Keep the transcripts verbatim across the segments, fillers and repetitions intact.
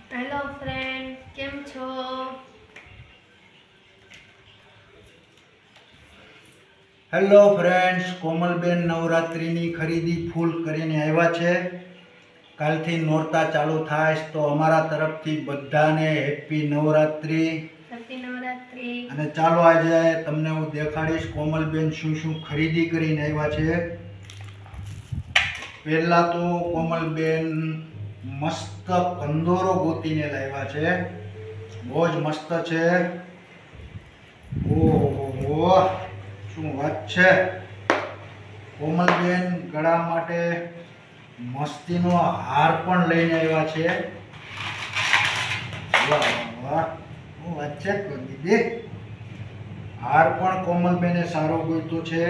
Hello friend, કેમ છો? Hello friends, Komalben નવરાત્રિની ખરીદી ફૂલ કરીને આવ્યા છે. કાલથી નોરતા ચાલુ થાય તો અમારા તરફથી બધાને હેપી નવરાત્રિ. હેપી નવરાત્રિ. અને ચાલો આજે તમને હું દેખાડીશ કોમલબેન શું શું ખરીદી કરીને આવ્યા છે. પહેલા તો કોમલબેન મસ્ત કંદોરો ગોતીને લાવ્યા છે. બહુ જ મસ્ત છે. ઓહો, શું વાત છે. કોમલબેન ગળા માટે મસ્તીનો હાર પણ લઈને આવ્યા છે. વાહ વાહ, શું વાત છે દીદી. હાર પણ કોમલબેને સારો ગોત્યો છે.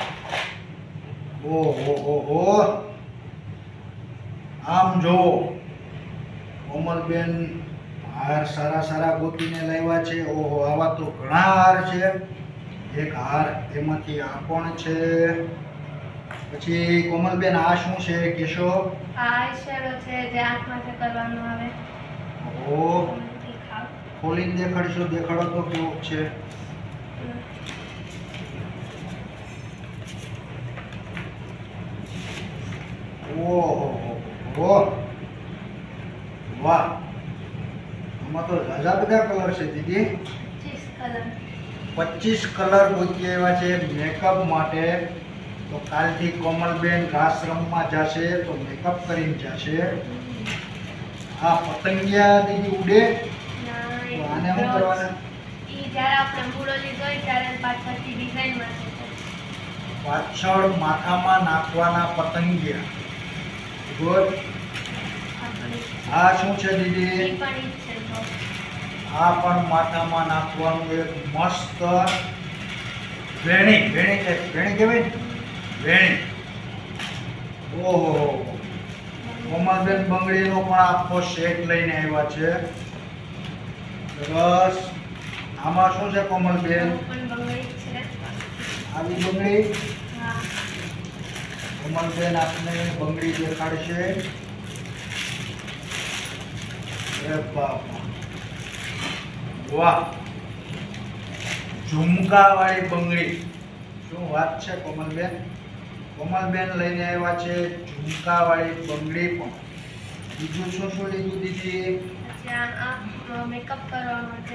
ઓહો ઓહો, આમ જો કોમલબેન હાર સારા સારા ગોતીને લાવ્યા છે. ઓહો, આવા તો ઘણા હાર છે. એક હાર એમાંથી આ પણ છે. પછી કોમલબેન આ શું છે કેશો? આ આઈશેડો છે જે આંખમાંથી કરવાનું આવે. ઓહો, ખોલીને દેખાડશો? દેખાડો તો કેવું છે. ઓહો વાહ, આમાં તો ઝાઝા બધા કલર છે દીદી. પચીસ કલર પચીસ કલર ગોતી આવ્યા છે મેકઅપ માટે. તો કાલથી કોમલબેન આશ્રમમાં જશે તો મેકઅપ કરીને જશે. આ પતંગિયા દીદી ઉડે તો આને શું કરવાના? ઈ જ્યારે આપણે મૂળો લીધો હોય ત્યારે પાછળથી ડિઝાઇન માટે પાછળ માથામાં નાખવાના પતંગિયા. ગુડ. આ શું છે દીદી? ઈ પણ ઈ જ છે તો આ પણ માથામાં નાખવાનું એક મસ્ત વેણી. વેણી છે, વેણી કહેવાય ને, વેણી. ઓહો, કોમલબેન બંગડીનો પણ આખો સેટ લઈને આવ્યા છે. સરસ. આમાં શું છે કોમલબેન? પણ બંગડી છે. આવી બંગડી. હા, કોમલબેન આપને બંગડી દેખાડશે. અરે બાપા, વાહ, ઝુમકા વાળી બંગડી. શું વાત છે કોમલબેન. કોમલબેન લઈને આવ્યા છે ઝુમકા વાળી બંગડી પણ. બીજું શું શું લીધું દીદી? પછી આ આ મેકઅપ કરવા માટે.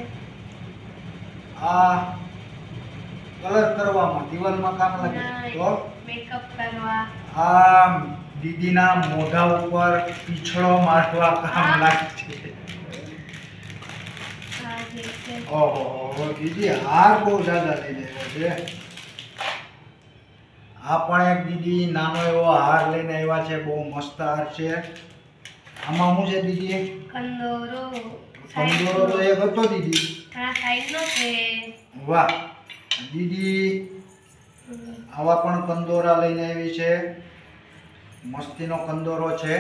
આ કલર કરવામાં, દિવાલમાં કામ લાગે તો. મેકઅપ કરવા. આ દીદીના મોઢા ઉપર પીછળો મારવા કામ લાગે છે. આ જે છે ઓહો, દીદી હાર બહુ જ્યાદા લઈને આવ્યા છે. આ પણ એક દીદી નાનો એવો હાર લઈને આવ્યા છે. બહુ મસ્ત હાર છે. આમાં શું છે દીદી? કંદોરો. કંદોરો તો એક હતો દીદી. આ સાઈડનો છે. વાહ, દીદી આવા પણ કંદોરા લઈને આવી છે. મસ્તીનો કંદોરો છે.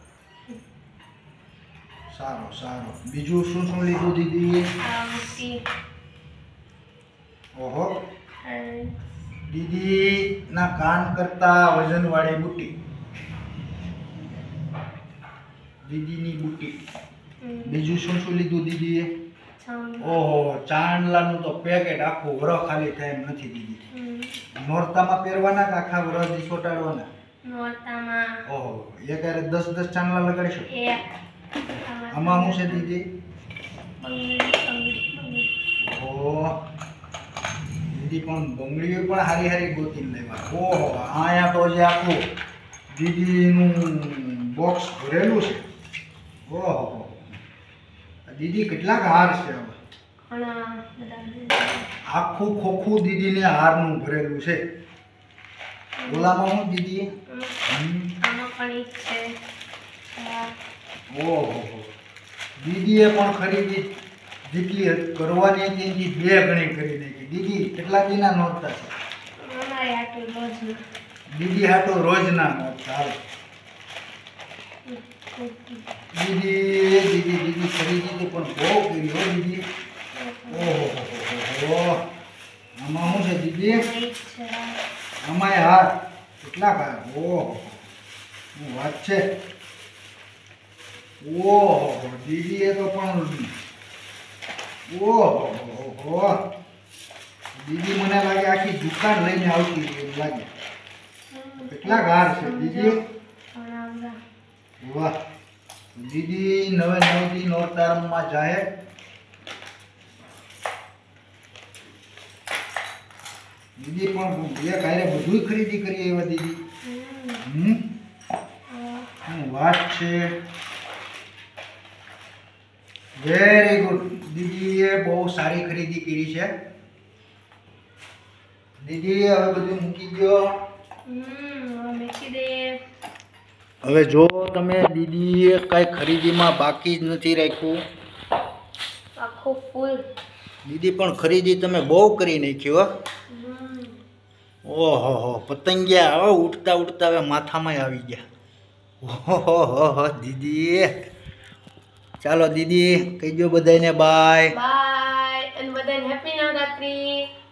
સારો સારો. બીજું શું શું લીધું દીદી? આ બુટ્ટી. ઓહો, અને દીદી ના કાન કરતા વજન વાળી બુટ્ટી. દીદીની બુટ્ટી. બીજું શું શું લીધું દીદીએ? ઓહો, ચાંદલાનું તો પેકેટ આખું વરસ ખાલી થાય એમ નથી દીદી. નોરતામાં પહેરવાના કે આખા વરસ દી ચોટાડવાના? નોરતામાં. ઓહો, એક હારે દસ દસ ચાંદલા લગાડશો? એક. આમાં શું છે દીદી? બંગડી બંગડી બંગડી. ઓહો, દીદી પણ બંગડીઓ પણ હારી હારી ગોતીને લાવ્યા. ઓહો, અહીંયા તો જે આખું દીદીનું બોક્સ ભરેલું છે. ઓહો, દીદી કેટલાક હાર છે હવે. ઘણા બધા. આખું ખોખું દીદીને હારનું ભરેલું છે. ઓલામાં હું દીદી? આમાં પણ ઈ જ છે. ઓહો, દીદીએ પણ ખરીદી જેટલી કરવાની હતી એની બે ગણી કરી નાખી. દીદી કેટલા દીના નોરતા છે? અમારે આટલું રોજનું. દીદી હાટો રોજના નોરતા. હાલો દીદી દીદી દીદી ખરીદી તો પણ બહુ કરી હો દીદી. ઓહો, આમાં શું છે દીદી? આમાં હાર કેટલાક હાર. ઓહો, શું વાત છે. ઓહો દીદીએ તો પણ ઓહો હો દીદી મને લાગે આખી દુકાન લઈને આવતી હોય એવું લાગે. કેટલા હાર છે દીદી? વાહ દીદી નવે નવ દી નોરતામાં જાય. દીદી પણ બે કાયરે બધું ખરીદી કરી આવ્યા દીદી. હમ શું વાત છે. Very good. દીદીએ બહુ સારી ખરીદી કરી છે. દીદી હવે બધું મૂકી દો. હવે જો તમે દીદીએ કઈ ખરીદીમાં બાકી જ નથી રાખ્યું. આખું ફૂલ દીદી પણ ખરીદી તમે બહુ કરી નાખી હો. ઓહો હો પતંગિયા હો ઉડતા ઉડતા હવે માથામાં આવી ગયા. ઓહો હો હો દીદી. ચાલો દીદી કહી દો બધાને બાય બાય અને બધાને હેપી નવરાત્રી.